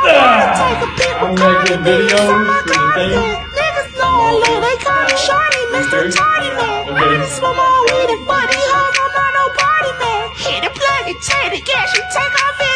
I'm making videos for the thing. Niggas know I love, they call me Shorty, Mr. Tardy Man. I just smoke my weed and funny hoes, I'm not no party man. Hit the plug and change the gas, you take off it.